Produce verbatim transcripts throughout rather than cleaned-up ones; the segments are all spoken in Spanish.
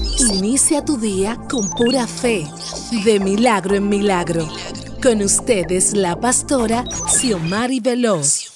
Inicia tu día con pura fe, de milagro en milagro. Con ustedes la pastora Xiomari Veloz.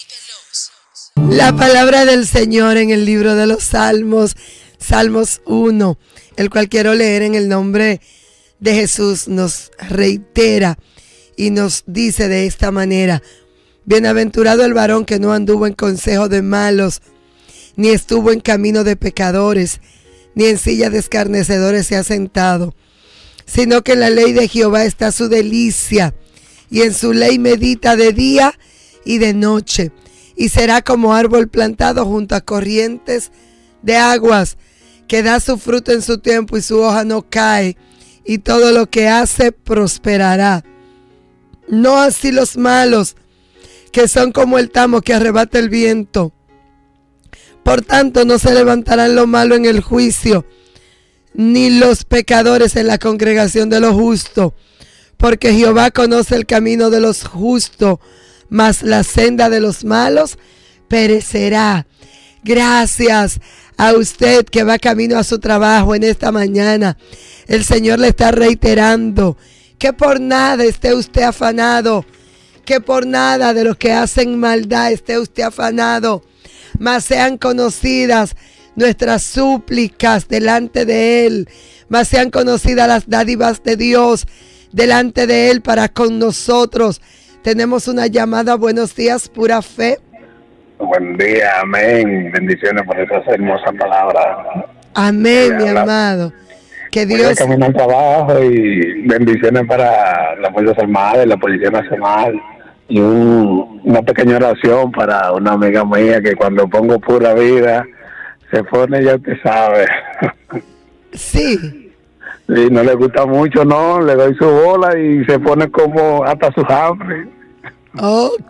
La palabra del Señor en el libro de los Salmos, Salmos uno, el cual quiero leer en el nombre de Jesús, nos reitera y nos dice de esta manera: bienaventurado el varón que no anduvo en consejo de malos, ni estuvo en camino de pecadores, ni en silla de escarnecedores se ha sentado, sino que en la ley de Jehová está su delicia, y en su ley medita de día y de noche. Y será como árbol plantado junto a corrientes de aguas, que da su fruto en su tiempo y su hoja no cae, y todo lo que hace prosperará. No así los malos, que son como el tamo que arrebata el viento. Por tanto, no se levantarán lo malo en el juicio, ni los pecadores en la congregación de los justos, porque Jehová conoce el camino de los justos, mas la senda de los malos perecerá. Gracias a usted que va camino a su trabajo en esta mañana. El Señor le está reiterando que por nada esté usted afanado, que por nada de los que hacen maldad esté usted afanado, mas sean conocidas nuestras súplicas delante de Él, mas sean conocidas las dádivas de Dios delante de Él para con nosotros. Tenemos una llamada. Buenos días, pura fe. Buen día, amén. Bendiciones por esas hermosas palabras. Amén, mi amado. Que Dios... camino al trabajo y bendiciones para las Fuerzas Armadas y la Policía Nacional. Y un, una pequeña oración para una amiga mía que cuando pongo pura vida se pone, ya usted sabe. Sí. Y no le gusta mucho, no, le doy su bola y se pone como hasta su hambre. Ok.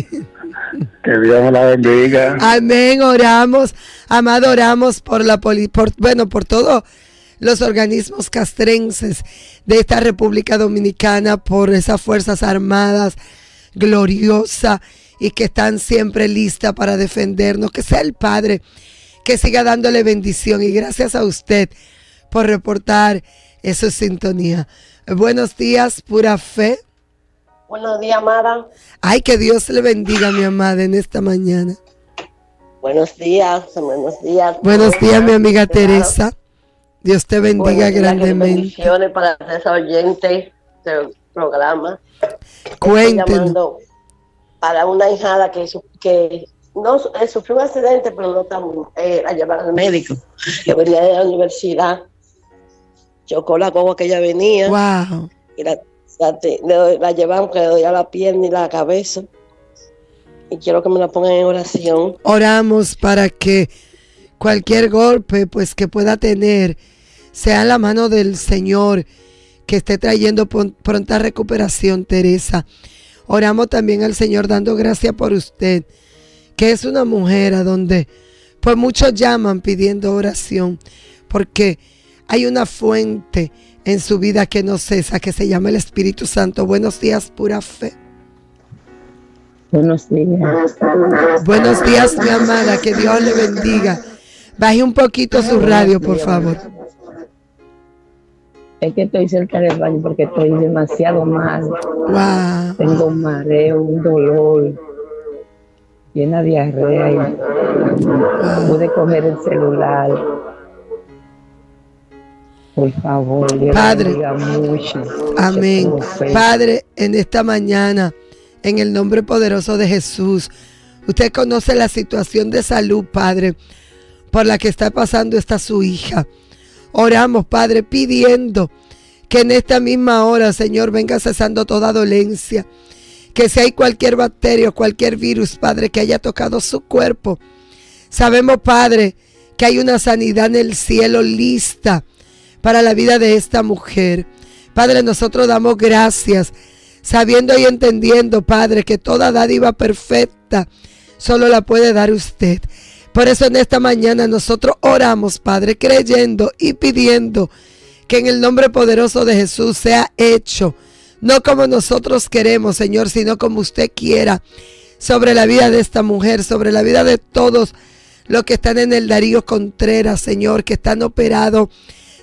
Que Dios me la bendiga. Amén, oramos, amado, oramos por la poli, por, bueno, por todos los organismos castrenses de esta República Dominicana, por esas Fuerzas Armadas gloriosa y que están siempre listas para defendernos. Que sea el Padre que siga dándole bendición, y gracias a usted por reportar esa sintonía. Buenos días, pura fe. Buenos días, amada. Ay, que Dios le bendiga, mi amada, en esta mañana. Buenos días, buenos días. Buenos días, mi amiga Teresa. Dios te bendiga grandemente. Bendiciones para esa oyente del programa. Cuéntenos. Para una hijada que, que no eh, sufrió un accidente, pero no tan, eh, la llevaron al médico. Que venía de la universidad. Chocó la guagua que ella venía. Wow. Y la, la, la, la llevamos, que le doy a la pierna y la cabeza. Y quiero que me la pongan en oración. Oramos para que cualquier golpe pues que pueda tener sea en la mano del Señor, que esté trayendo pronta recuperación, Teresa. Oramos también al Señor dando gracias por usted, que es una mujer a donde pues muchos llaman pidiendo oración, porque hay una fuente en su vida que no cesa, que se llama el Espíritu Santo. Buenos días, pura fe. Buenos días. Buenos días, mi amada, que Dios le bendiga. Baje un poquito su radio, por favor. Es que estoy cerca del baño porque estoy demasiado mal. Wow. Tengo un mareo, un dolor, llena de diarrea. Y wow. Pude coger el celular. Por favor, Dios Padre, bendiga mucho. Amén. Padre, en esta mañana, en el nombre poderoso de Jesús, usted conoce la situación de salud, Padre, por la que está pasando esta su hija. Oramos, Padre, pidiendo que en esta misma hora, Señor, venga cesando toda dolencia, que si hay cualquier bacteria o cualquier virus, Padre, que haya tocado su cuerpo, sabemos, Padre, que hay una sanidad en el cielo lista para la vida de esta mujer. Padre, nosotros damos gracias, sabiendo y entendiendo, Padre, que toda dádiva perfecta solo la puede dar usted. Por eso en esta mañana nosotros oramos, Padre, creyendo y pidiendo que en el nombre poderoso de Jesús sea hecho, no como nosotros queremos, Señor, sino como usted quiera, sobre la vida de esta mujer, sobre la vida de todos los que están en el Darío Contreras, Señor, que están operados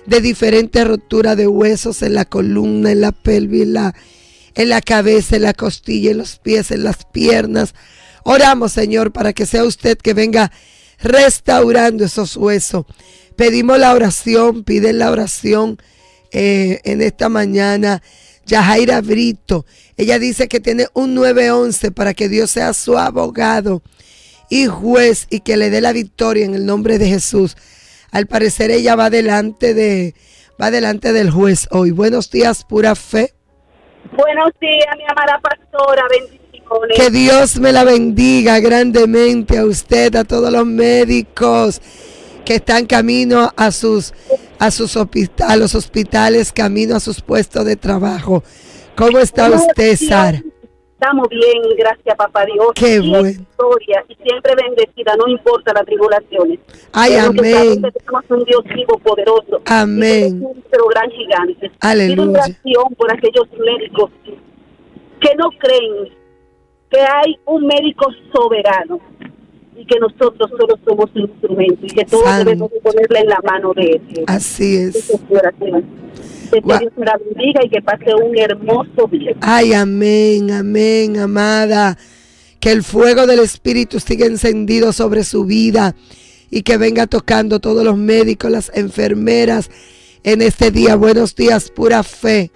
de diferentes roturas de huesos en la columna, en la pelvis, en la, en la cabeza, en la costilla, en los pies, en las piernas. Oramos, Señor, para que sea usted que venga restaurando esos huesos. Pedimos la oración, piden la oración eh, en esta mañana. Yajaira Brito, ella dice que tiene un nueve once para que Dios sea su abogado y juez y que le dé la victoria en el nombre de Jesús. Al parecer ella va delante de va delante del juez hoy. Buenos días, pura fe. Buenos días, mi amada pastora, bendiciones. Que Dios me la bendiga grandemente a usted, a todos los médicos que están camino a sus a sus hospitales, a los hospitales, camino a sus puestos de trabajo. ¿Cómo está usted, Sara? Estamos bien, gracias, papá Dios. Qué y bueno. Historia, y siempre bendecida, no importa las tribulaciones. Ay, pero amén. Que tenemos un Dios vivo, poderoso. Amén. Pero gran gigante. Aleluya. Pido oración por aquellos médicos que no creen que hay un médico soberano y que nosotros solo somos instrumentos y que todos Santo. debemos ponerle en la mano de Él. Así es. Esa es mi oración. Que Wow. Dios la bendiga y que pase un hermoso día. Ay, amén, amén, amada. Que el fuego del Espíritu siga encendido sobre su vida y que venga tocando todos los médicos, las enfermeras en este día. Buenos días, pura fe.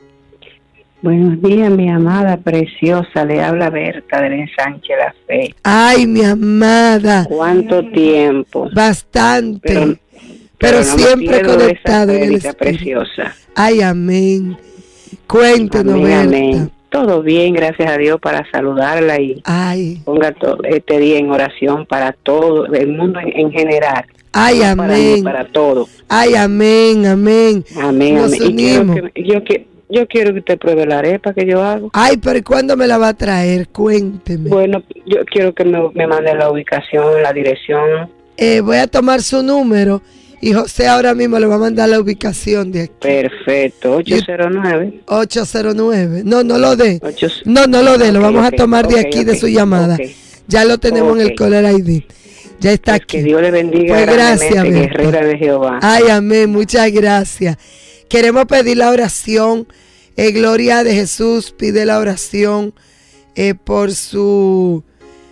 Buenos días, mi amada preciosa. Le habla Berta del Ensanche La Fe. Ay, mi amada. ¿Cuánto tiempo? Bastante. Pero, Pero, no me siempre pierdo de esa conectado en el Berita Espíritu. preciosa. Ay, amén. Cuéntenos, Amén, Berta. amén. Todo bien, gracias a Dios, para saludarla y Ay, ponga todo este día en oración para todo el mundo en, en general. ay, No para mí, amén. para todo. Ay, amén, amén. Amén, Nos amén. Y quiero unimos. que, yo, que, yo quiero que usted pruebe la arepa que yo hago. Ay, pero ¿y cuándo me la va a traer? Cuénteme. Bueno, yo quiero que me, me mande la ubicación, la dirección. Eh, voy a tomar su número y José ahora mismo le va a mandar la ubicación de aquí. Perfecto, ocho cero nueve. ocho cero nueve. No, no lo dé. Ocho- No, no lo dé. Lo Ok, vamos ok, a tomar de ok, aquí, ok, de su llamada. ok. Ya lo tenemos en el Ok. caller I D. Ya está Pues aquí. que Dios le bendiga Pues gracias, grandemente, Berta. guerrera de Jehová. Ay, amén. Muchas gracias. Queremos pedir la oración. Eh, Gloria de Jesús pide la oración eh, por su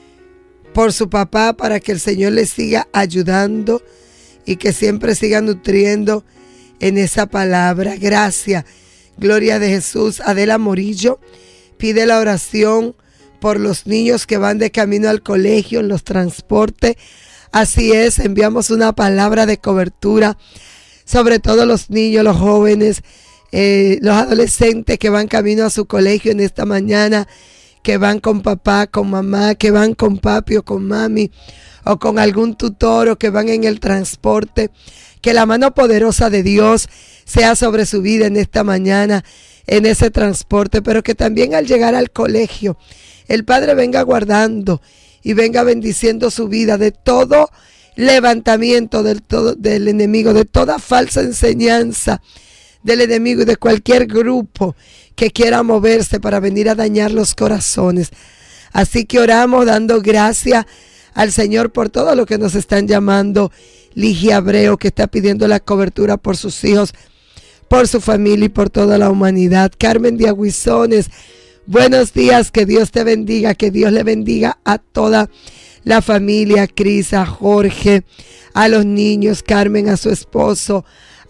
por su papá, para que el Señor le siga ayudando y que siempre siga nutriendo en esa palabra. Gracias. Gloria de Jesús. Adela Morillo pide la oración por los niños que van de camino al colegio, en los transportes. Así es, enviamos una palabra de cobertura sobre todos los niños, los jóvenes, eh, los adolescentes que van camino a su colegio en esta mañana, que van con papá, con mamá, que van con papi o con mami, o con algún tutor, o que van en el transporte. Que la mano poderosa de Dios sea sobre su vida en esta mañana, en ese transporte, pero que también al llegar al colegio, el Padre venga guardando y venga bendiciendo su vida de todo levantamiento del, todo, del enemigo, de toda falsa enseñanza del enemigo y de cualquier grupo que quiera moverse para venir a dañar los corazones. Así que oramos dando gracias al Señor por todo lo que nos están llamando. Ligia Abreu, que está pidiendo la cobertura por sus hijos, por su familia y por toda la humanidad. Carmen de Aguizones, buenos días, que Dios te bendiga, que Dios le bendiga a toda la familia, Cris, a Jorge, a los niños, Carmen, a su esposo,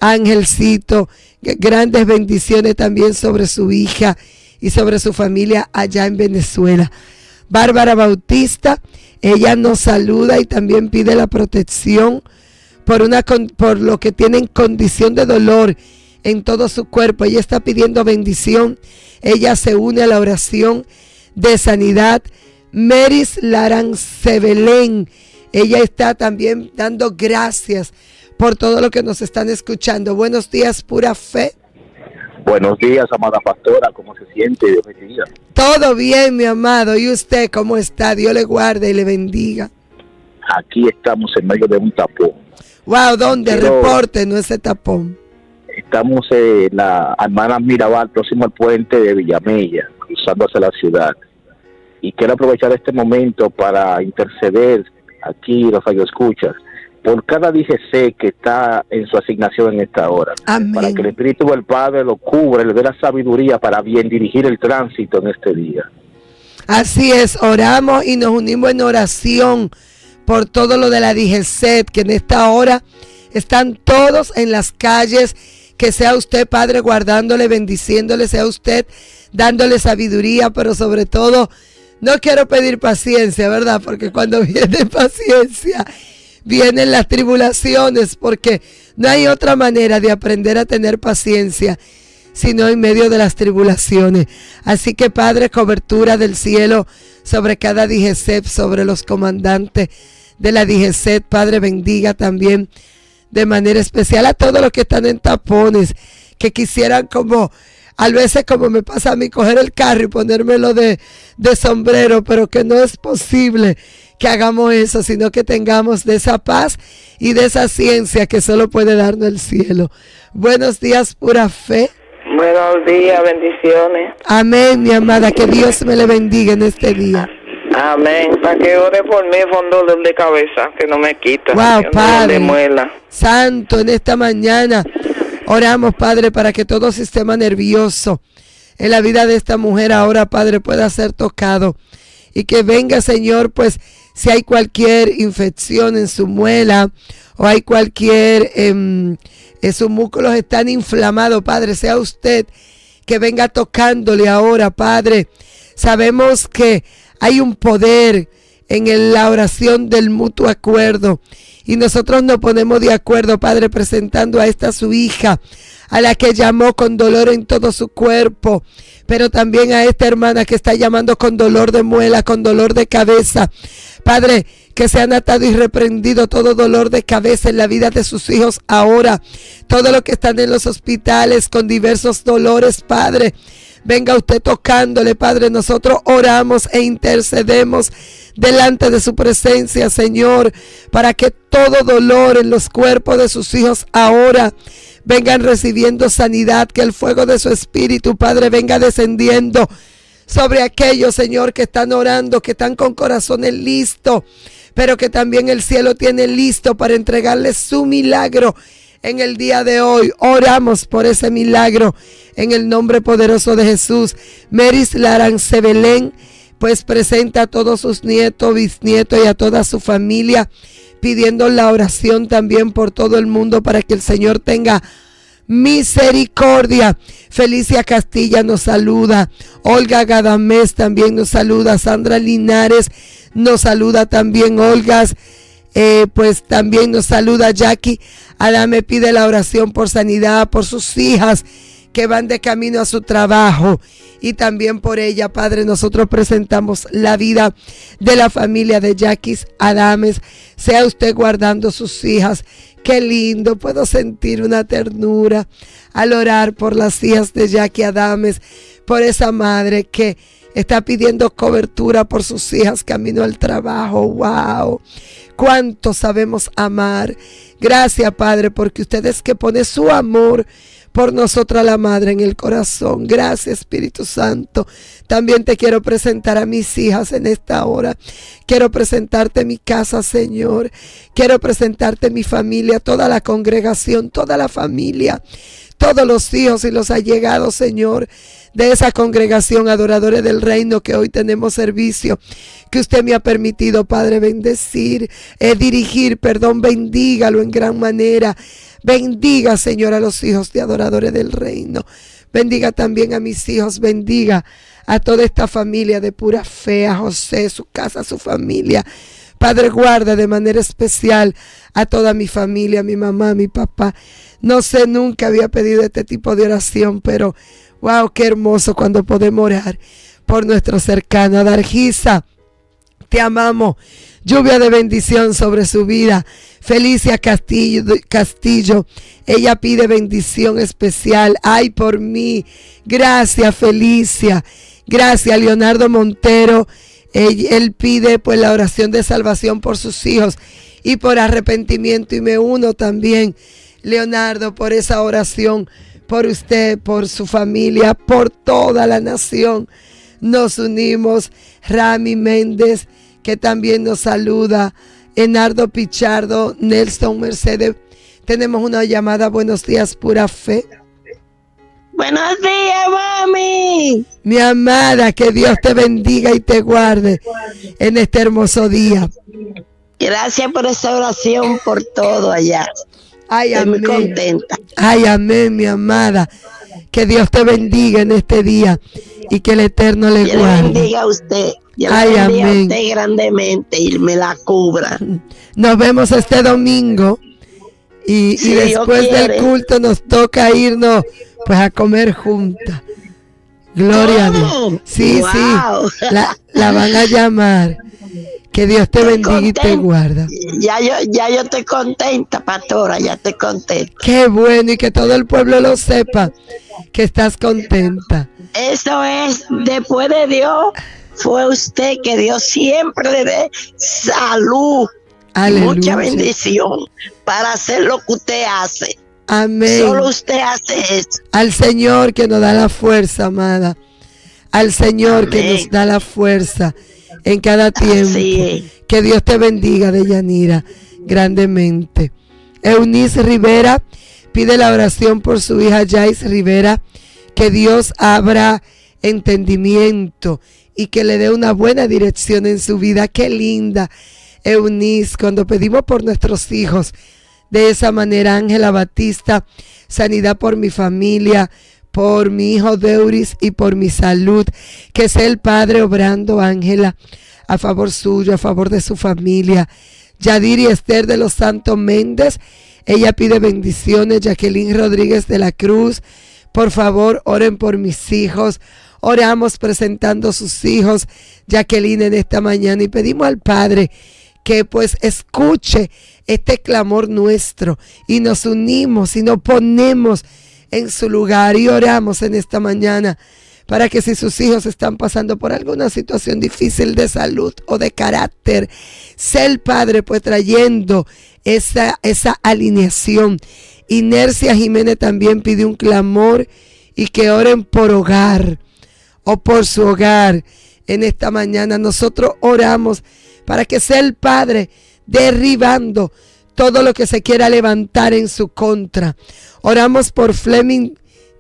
Angelcito, grandes bendiciones también sobre su hija y sobre su familia allá en Venezuela. Bárbara Bautista, ella nos saluda y también pide la protección por, una, por lo que tienen condición de dolor en todo su cuerpo. Ella está pidiendo bendición. Ella se une a la oración de sanidad. Meris Larancebelén, ella está también dando gracias por todo lo que nos están escuchando. Buenos días, pura fe. Buenos días, amada pastora, ¿cómo se siente? Dios bendiga. Todo bien, mi amado. ¿Y usted cómo está? Dios le guarde y le bendiga. Aquí estamos en medio de un tapón. Wow, ¿dónde? Pero Repórtenos ese tapón. Estamos en la hermana Mirabal, próximo al puente de Villamella, cruzando hacia la ciudad. Y quiero aprovechar este momento para interceder aquí, los radioescuchas, por cada D G C que está en su asignación en esta hora. Amén. Para que el Espíritu del Padre lo cubra, le dé la sabiduría para bien dirigir el tránsito en este día. Así es, oramos y nos unimos en oración por todo lo de la D G C, que en esta hora están todos en las calles. Que sea usted, Padre, guardándole, bendiciéndole, sea usted dándole sabiduría, pero sobre todo, no quiero pedir paciencia, ¿verdad? Porque cuando viene paciencia, vienen las tribulaciones, porque no hay otra manera de aprender a tener paciencia, sino en medio de las tribulaciones. Así que, Padre, cobertura del cielo sobre cada D G C, sobre los comandantes de la D G C, Padre, bendiga también de manera especial a todos los que están en tapones, que quisieran como, a veces como me pasa a mí, coger el carro y ponérmelo de, de sombrero, pero que no es posible que hagamos eso, sino que tengamos de esa paz y de esa ciencia que solo puede darnos el cielo. Buenos días, pura fe. Buenos días, bendiciones. Amén, mi amada, que Dios me le bendiga en este día. Amén. Para que ore por mí, fue un dolor de cabeza que no me quita. Wow, Padre de muela. Santo, en esta mañana oramos, Padre, para que todo sistema nervioso en la vida de esta mujer ahora, Padre, pueda ser tocado. Y que venga, Señor, pues, si hay cualquier infección en su muela o hay cualquier, eh, en sus músculos están inflamados, Padre, sea usted que venga tocándole ahora, Padre. Sabemos que hay un poder en la oración del mutuo acuerdo. Y nosotros nos ponemos de acuerdo, Padre, presentando a esta su hija, a la que llamó con dolor en todo su cuerpo, pero también a esta hermana que está llamando con dolor de muela, con dolor de cabeza. Padre, que se han atado y reprendido todo dolor de cabeza en la vida de sus hijos ahora. Todo lo que están en los hospitales con diversos dolores, Padre. Venga usted tocándole, Padre. Nosotros oramos e intercedemos delante de su presencia, Señor, para que todo dolor en los cuerpos de sus hijos ahora vengan recibiendo sanidad, que el fuego de su espíritu, Padre, venga descendiendo sobre aquellos, Señor, que están orando, que están con corazones listos, pero que también el cielo tiene listo para entregarles su milagro en el día de hoy. Oramos por ese milagro en el nombre poderoso de Jesús. Meris Larance Belén, pues presenta a todos sus nietos, bisnietos y a toda su familia, pidiendo la oración también por todo el mundo para que el Señor tenga misericordia. Felicia Castilla nos saluda, Olga Gadamés también nos saluda, Sandra Linares nos saluda también, Olga, eh, pues también nos saluda Jackie. Adame pide la oración por sanidad, por sus hijas que van de camino a su trabajo y también por ella, Padre. Nosotros presentamos la vida de la familia de Jackie Adames. Sea usted guardando sus hijas. Qué lindo, puedo sentir una ternura al orar por las hijas de Jackie Adames, por esa madre que está pidiendo cobertura por sus hijas camino al trabajo. Wow, cuánto sabemos amar. Gracias, Padre, porque usted es que pone su amor por nosotras la madre en el corazón. Gracias, Espíritu Santo. También te quiero presentar a mis hijas en esta hora. Quiero presentarte mi casa, Señor. Quiero presentarte mi familia, toda la congregación, toda la familia, todos los hijos y los allegados, Señor, de esa congregación, adoradores del reino, que hoy tenemos servicio, que usted me ha permitido, Padre, bendecir, eh, dirigir, perdón, bendígalo en gran manera. Bendiga, Señor, a los hijos de adoradores del reino. Bendiga también a mis hijos. Bendiga a toda esta familia de pura fe, a José, su casa, su familia. Padre, guarda de manera especial a toda mi familia, mi mamá, mi papá. No sé, nunca había pedido este tipo de oración, pero wow, qué hermoso cuando podemos orar por nuestro cercano. Dargisa, te amamos. Lluvia de bendición sobre su vida. Felicia Castillo, Castillo, ella pide bendición especial. Ay, por mí. Gracias, Felicia. Gracias, Leonardo Montero. Él, él pide pues la oración de salvación por sus hijos y por arrepentimiento. Y me uno también, Leonardo, por esa oración, por usted, por su familia, por toda la nación. Nos unimos. Rami Méndez, que también nos saluda. Enardo Pichardo, Nelson Mercedes. Tenemos una llamada. Buenos días, Pura Fe. Buenos días, mami. Mi amada, que Dios te bendiga y te guarde en este hermoso día. Gracias por esa oración, por todo allá. Ay, Estoy amén. muy contenta. Ay, amén, mi amada. Que Dios te bendiga en este día y que el Eterno le Dios guarde. le bendiga a usted. Dios Ay, le bendiga amén. a usted grandemente y me la cubra. Nos vemos este domingo y, Si y Dios después del quiere. culto nos toca irnos pues a comer juntas. Gloria a ¿Cómo? Dios. Sí, Wow. sí, la, la van a llamar. Que Dios te Estoy bendiga y te contenta. guarda. Ya yo, ya yo estoy contenta, pastora, ya estoy contenta. Qué bueno, y que todo el pueblo lo sepa, que estás contenta. Eso es, después de Dios, fue usted, que Dios siempre le dé salud, Aleluya. mucha bendición para hacer lo que usted hace. Amén. Solo usted hace eso. Al Señor que nos da la fuerza, amada. Al Señor que Amén. nos da la fuerza en cada tiempo. Así es. Que Dios te bendiga, Deyanira, grandemente. Eunice Rivera pide la oración por su hija Jais Rivera. Que Dios abra entendimiento y que le dé una buena dirección en su vida. Qué linda, Eunice, cuando pedimos por nuestros hijos. De esa manera, Ángela Batista, sanidad por mi familia, por mi hijo Deuris y por mi salud. Que sea el Padre obrando, Ángela, a favor suyo, a favor de su familia. Yadiri Esther de los Santos Méndez, ella pide bendiciones. Jacqueline Rodríguez de la Cruz, por favor, oren por mis hijos. Oramos presentando sus hijos, Jacqueline, en esta mañana, y pedimos al Padre que pues escuche este clamor nuestro y nos unimos y nos ponemos en su lugar y oramos en esta mañana para que si sus hijos están pasando por alguna situación difícil de salud o de carácter, sea el Padre pues trayendo esa, esa alineación. Inercia Jiménez también pide un clamor y que oren por hogar o por su hogar en esta mañana. Nosotros oramos para que sea el Padre derribando todo lo que se quiera levantar en su contra. Oramos por Fleming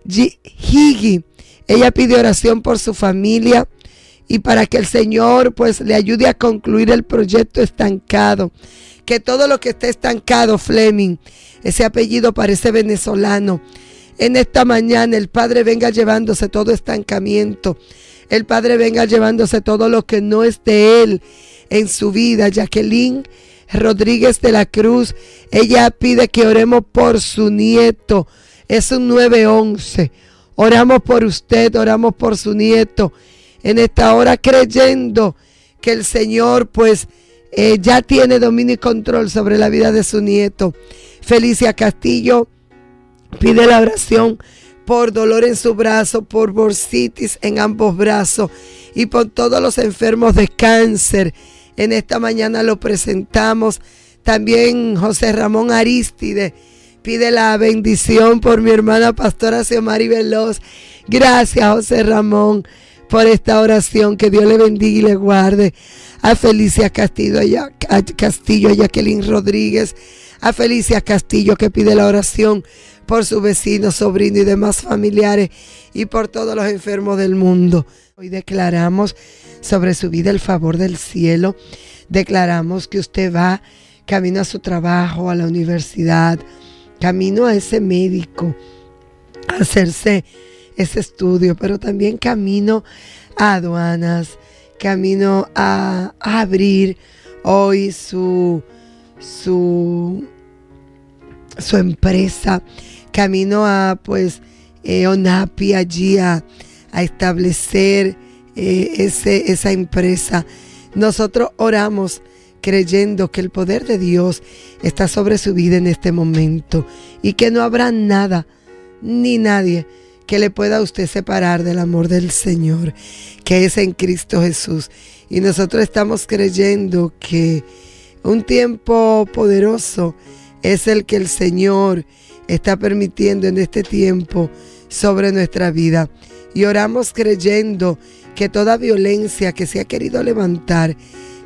Higgy. Ella pide oración por su familia y para que el Señor pues le ayude a concluir el proyecto estancado. Que todo lo que esté estancado, Fleming, ese apellido parece venezolano, en esta mañana el Padre venga llevándose todo estancamiento. El Padre venga llevándose todo lo que no es de Él en su vida. Jacqueline Rodríguez de la Cruz, ella pide que oremos por su nieto. Es un nueve once. Oramos por usted, oramos por su nieto en esta hora, creyendo que el Señor pues eh, ya tiene dominio y control sobre la vida de su nieto. Felicia Castillo pide la oración por dolor en su brazo, por bursitis en ambos brazos y por todos los enfermos de cáncer. En esta mañana lo presentamos. También José Ramón Aristide pide la bendición por mi hermana pastora Xiomari Veloz. Gracias, José Ramón, por esta oración. Que Dios le bendiga y le guarde. A Felicia Castillo, a Castillo, a Jacqueline Rodríguez, a Felicia Castillo, que pide la oración por su vecino, sobrino y demás familiares y por todos los enfermos del mundo. Hoy declaramos sobre su vida el favor del cielo. Declaramos que usted va camino a su trabajo, a la universidad, camino a ese médico, a hacerse ese estudio, pero también camino a aduanas, camino a, a abrir hoy su, su, su empresa, camino a pues eh, ONAPI allí a, a establecer eh, ese, esa empresa. Nosotros oramos creyendo que el poder de Dios está sobre su vida en este momento y que no habrá nada ni nadie que le pueda a usted separar del amor del Señor, que es en Cristo Jesús. Y nosotros estamos creyendo que un tiempo poderoso es el que el Señor está permitiendo en este tiempo sobre nuestra vida. Y oramos creyendo que toda violencia que se ha querido levantar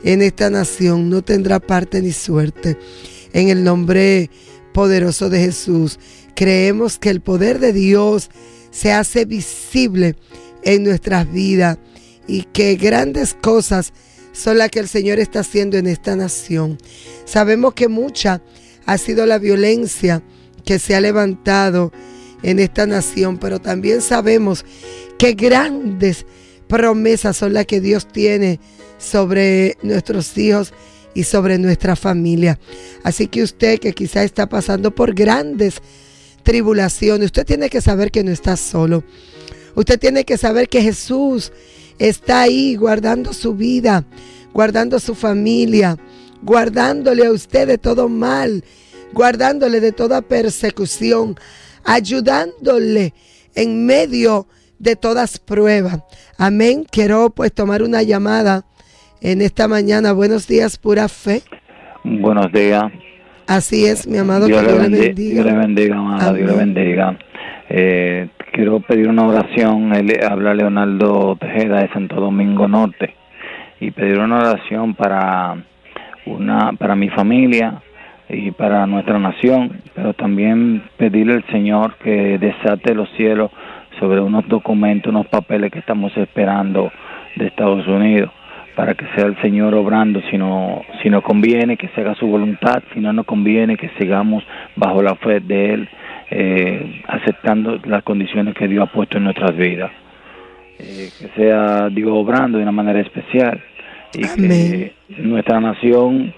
en esta nación no tendrá parte ni suerte. En el nombre poderoso de Jesús, creemos que el poder de Dios se hace visible en nuestras vidas y que grandes cosas son las que el Señor está haciendo en esta nación. Sabemos que mucha ha sido la violencia que se ha levantado en esta nación, pero también sabemos que grandes promesas son las que Dios tiene sobre nuestros hijos y sobre nuestra familia. Así que usted que quizá está pasando por grandes tribulaciones, usted tiene que saber que no está solo. Usted tiene que saber que Jesús está ahí guardando su vida, guardando su familia, guardándole a usted de todo mal, guardándole de toda persecución, ayudándole en medio de todas pruebas. Amén. Quiero pues tomar una llamada en esta mañana. Buenos días, Pura Fe. Buenos días. Así es, mi amado. Dios, que le, Dios bendi le bendiga. Dios le bendiga, amada. Dios le bendiga. Eh, quiero pedir una oración. Él habla Leonardo Tejeda de Santo Domingo Norte. Y pedir una oración para, una, para mi familia y para nuestra nación. Pero también pedirle al Señor que desate los cielos sobre unos documentos, unos papeles que estamos esperando de Estados Unidos, para que sea el Señor obrando. Si no, si no conviene, que se haga su voluntad; si no nos conviene, que sigamos bajo la fe de Él, eh, aceptando las condiciones que Dios ha puesto en nuestras vidas. Eh, que sea Dios obrando de una manera especial y Amén. Que nuestra nación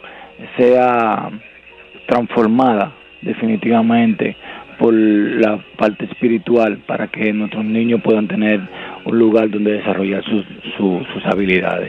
sea transformada definitivamente por la parte espiritual, para que nuestros niños puedan tener un lugar donde desarrollar sus, sus, sus habilidades.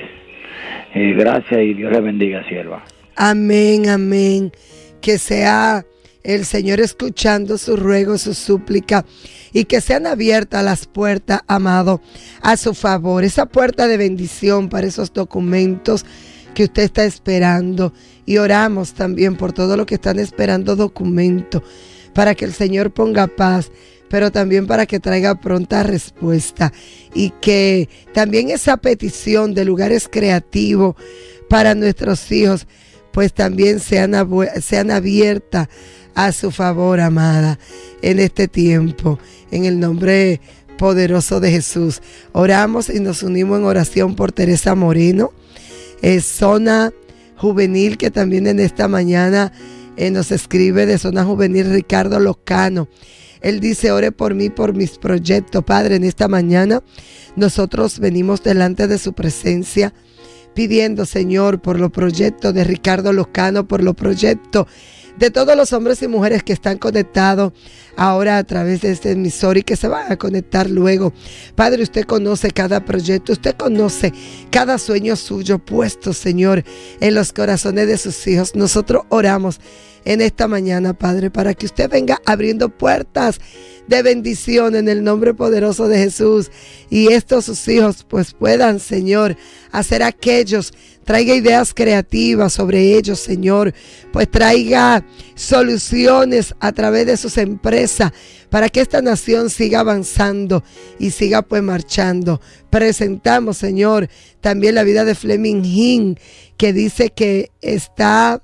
Eh, gracias y Dios le bendiga, sierva. Amén, amén. Que sea el Señor escuchando su ruego, su súplica, y que sean abiertas las puertas, amado, a su favor. Esa puerta de bendición para esos documentos que usted está esperando. Y oramos también por todo lo que están esperando documentos, para que el Señor ponga paz, pero también para que traiga pronta respuesta, y que también esa petición de lugares creativos para nuestros hijos, pues también sean, sean abiertas a su favor, amada, en este tiempo, en el nombre poderoso de Jesús. Oramos y nos unimos en oración por Teresa Moreno, eh, zona juvenil, que también en esta mañana Eh, nos escribe de zona juvenil Ricardo Locano. Él dice: ore por mí, por mis proyectos. Padre, en esta mañana nosotros venimos delante de su presencia pidiendo, Señor, por los proyectos de Ricardo Locano, por los proyectos de todos los hombres y mujeres que están conectados ahora a través de este emisor y que se van a conectar luego. Padre, usted conoce cada proyecto, usted conoce cada sueño suyo puesto, Señor, en los corazones de sus hijos. Nosotros oramos en esta mañana, Padre, para que usted venga abriendo puertas de bendición en el nombre poderoso de Jesús, y estos sus hijos pues puedan, Señor, hacer aquellos, traiga ideas creativas sobre ellos, Señor, pues traiga soluciones a través de sus empresas para que esta nación siga avanzando y siga pues marchando. Presentamos, Señor, también la vida de Fleming Hin, que dice que está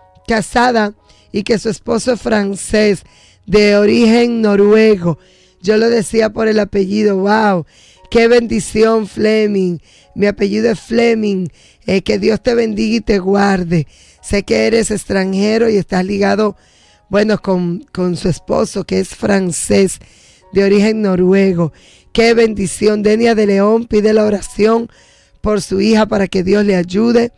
casada y que su esposo es francés, de origen noruego. Yo lo decía por el apellido. Wow, qué bendición, Fleming. Mi apellido es Fleming. Eh, que Dios te bendiga y te guarde. Sé que eres extranjero y estás ligado, bueno, con, con su esposo, que es francés, de origen noruego. Qué bendición. Denia de León pide la oración por su hija para que Dios le ayude.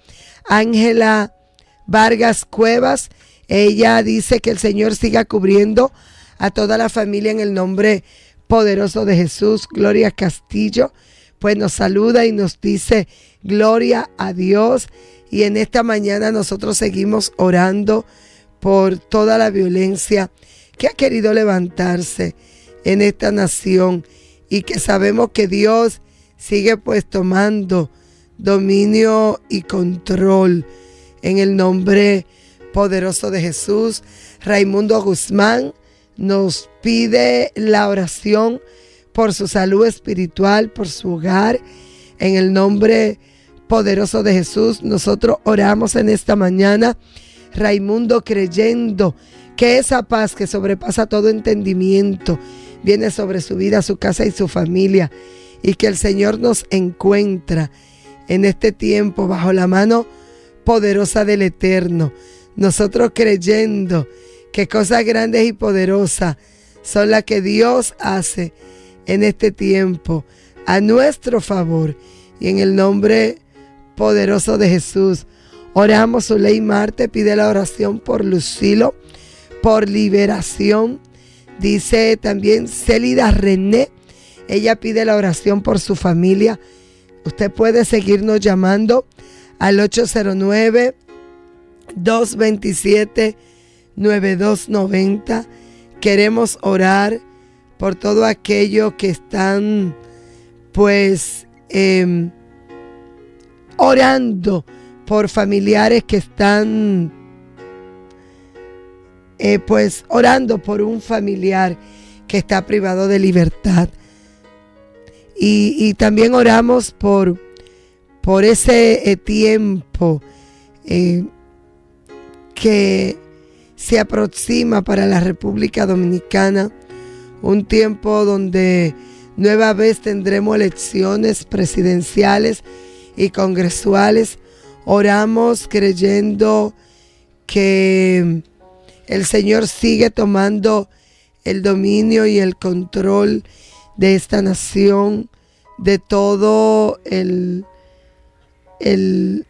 Ángela Vargas Cuevas, ella dice que el Señor siga cubriendo a toda la familia en el nombre poderoso de Jesús. Gloria Castillo pues nos saluda y nos dice: gloria a Dios. Y en esta mañana nosotros seguimos orando por toda la violencia que ha querido levantarse en esta nación, y que sabemos que Dios sigue pues tomando dominio y control en el nombre poderoso de Jesús. Raimundo Guzmán nos pide la oración por su salud espiritual, por su hogar, en el nombre poderoso de Jesús, nosotros oramos en esta mañana, Raimundo, creyendo que esa paz que sobrepasa todo entendimiento viene sobre su vida, su casa y su familia, y que el Señor nos encuentra en este tiempo bajo la mano poderosa del Eterno. Nosotros creyendo que cosas grandes y poderosas son las que Dios hace en este tiempo a nuestro favor, y en el nombre poderoso de Jesús oramos. Zuley Marte pide la oración por Lucilo, por liberación. Dice también Célida René, ella pide la oración por su familia. Usted puede seguirnos llamando al ocho cero nueve, dos dos siete, nueve dos nueve cero. Queremos orar por todo aquello que están pues eh, orando por familiares que están eh, pues orando por un familiar que está privado de libertad. Y, y también oramos por, por ese eh, tiempo eh, que se aproxima para la República Dominicana, un tiempo donde nueva vez tendremos elecciones presidenciales y congresuales. Oramos creyendo que el Señor sigue tomando el dominio y el control de esta nación, de todo el, el,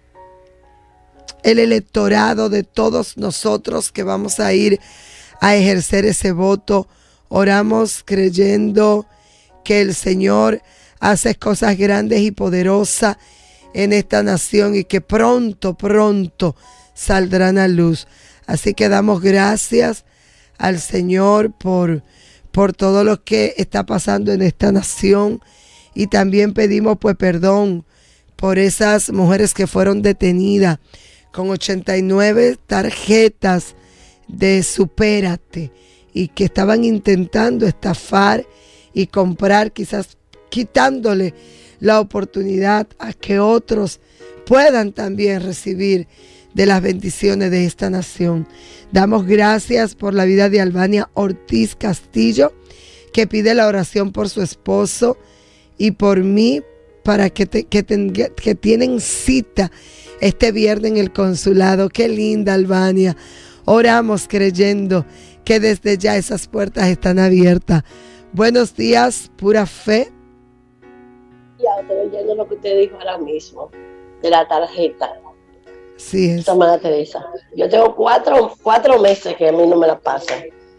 el electorado, de todos nosotros que vamos a ir a ejercer ese voto. Oramos creyendo que el Señor hace cosas grandes y poderosas en esta nación y que pronto, pronto saldrán a luz. Así que damos gracias al Señor por, por todo lo que está pasando en esta nación, y también pedimos pues perdón por esas mujeres que fueron detenidas con ochenta y nueve tarjetas de Supérate y que estaban intentando estafar y comprar, quizás quitándole la oportunidad a que otros puedan también recibir de las bendiciones de esta nación. Damos gracias por la vida de Albania Ortiz Castillo, que pide la oración por su esposo y por mí, para que, te, que, ten, que tienen cita este viernes en el consulado. Qué linda, Albania. Oramos creyendo que desde ya esas puertas están abiertas. Buenos días, pura fe. Ya estoy oyendo lo que usted dijo ahora mismo, de la tarjeta. Sí es. María Teresa. Yo tengo cuatro, cuatro meses que a mí no me la pasan.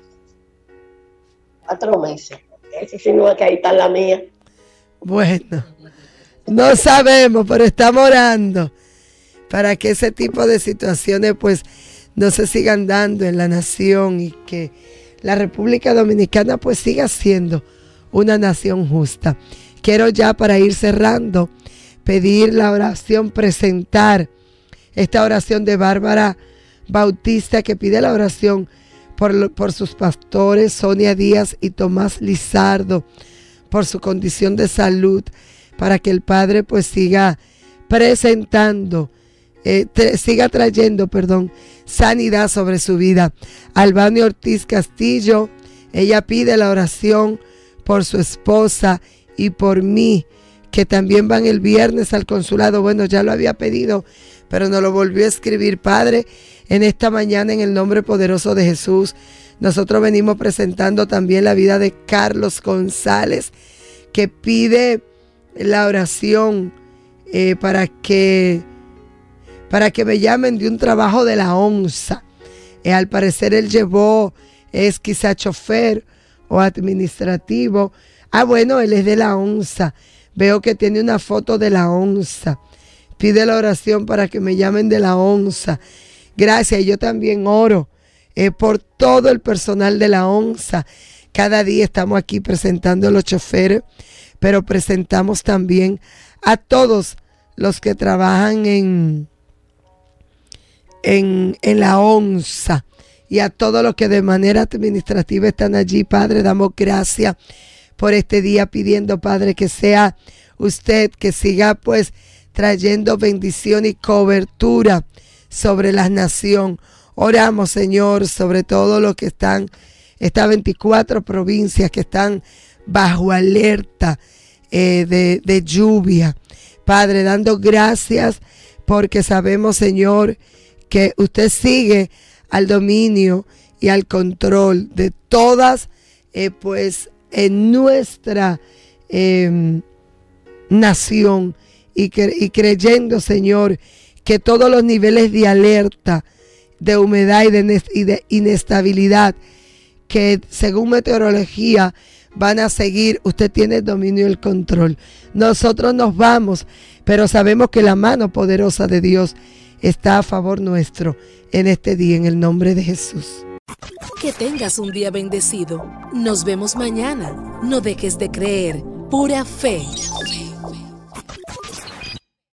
Cuatro meses. Ese sí no es que ahí está la mía. Bueno, no sabemos, pero estamos orando para que ese tipo de situaciones pues no se sigan dando en la nación y que la República Dominicana pues siga siendo una nación justa. Quiero ya, para ir cerrando, pedir la oración, presentar esta oración de Bárbara Bautista, que pide la oración por, por sus pastores Sonia Díaz y Tomás Lizardo, por su condición de salud, para que el Padre pues siga presentando, eh, tra- siga trayendo, perdón, sanidad sobre su vida. Albania Ortiz Castillo, ella pide la oración por su esposa y por mí, que también van el viernes al consulado. Bueno, ya lo había pedido, pero nos lo volvió a escribir. Padre, en esta mañana, en el nombre poderoso de Jesús, nosotros venimos presentando también la vida de Carlos González, que pide la oración eh, para que para que me llamen de un trabajo de la onza. Eh, al parecer él llevó, es quizá chofer o administrativo. Ah, bueno, él es de la onza. Veo que tiene una foto de la onza. Pide la oración para que me llamen de la onza. Gracias. Yo también oro eh, por todo el personal de la onza. Cada día estamos aquí presentando a los choferes, pero presentamos también a todos los que trabajan en, en, en la onza y a todos los que de manera administrativa están allí. Padre, damos gracias por este día, pidiendo, Padre, que sea usted que siga pues trayendo bendición y cobertura sobre la nación. Oramos, Señor, sobre todo los que están, estas veinticuatro provincias que están bajo alerta eh, de, de lluvia. Padre, dando gracias porque sabemos, Señor, que usted sigue al dominio y al control de todas, eh, pues, en nuestra eh, nación y, cre y creyendo, Señor, que todos los niveles de alerta, de humedad y de, y de inestabilidad que según meteorología van a seguir, usted tiene el dominio y el control. Nosotros nos vamos, pero sabemos que la mano poderosa de Dios está a favor nuestro en este día, en el nombre de Jesús. Que tengas un día bendecido. Nos vemos mañana. No dejes de creer. Pura fe.